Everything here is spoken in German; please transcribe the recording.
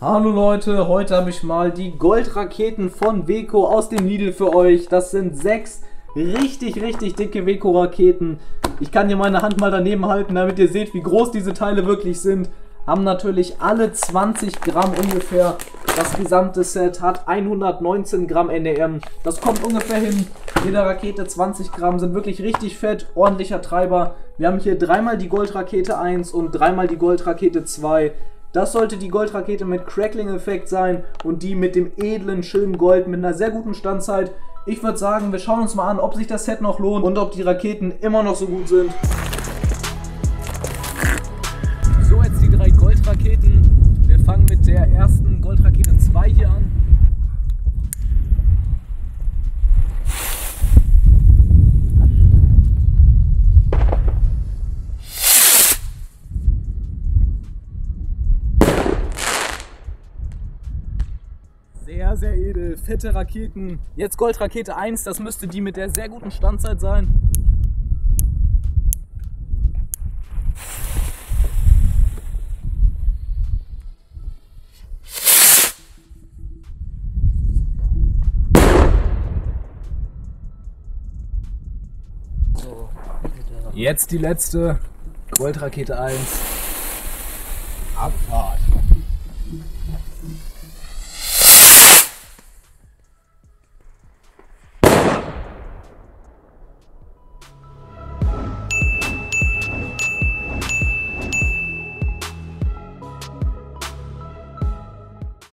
Hallo Leute, heute habe ich mal die Goldraketen von Weco aus dem Lidl für euch. Das sind 6 richtig dicke Weco-Raketen. Ich kann hier meine Hand mal daneben halten, damit ihr seht, wie groß diese Teile wirklich sind. Haben natürlich alle 20 Gramm ungefähr. Das gesamte Set hat 119 Gramm NEM. Das kommt ungefähr hin. Jede Rakete 20 Gramm, sind wirklich richtig fett, ordentlicher Treiber. Wir haben hier dreimal die Goldrakete 1 und dreimal die Goldrakete 2. Das sollte die Goldrakete mit Crackling-Effekt sein und die mit dem edlen, schönen Gold mit einer sehr guten Standzeit. Ich würde sagen, wir schauen uns mal an, ob sich das Set noch lohnt und ob die Raketen immer noch so gut sind. So, jetzt die 3 Goldraketen. Wir fangen mit der ersten Goldrakete 2 hier an. Sehr edel, fette Raketen. Jetzt Goldrakete 1, das müsste die mit der sehr guten Standzeit sein. Jetzt die letzte, Goldrakete 1.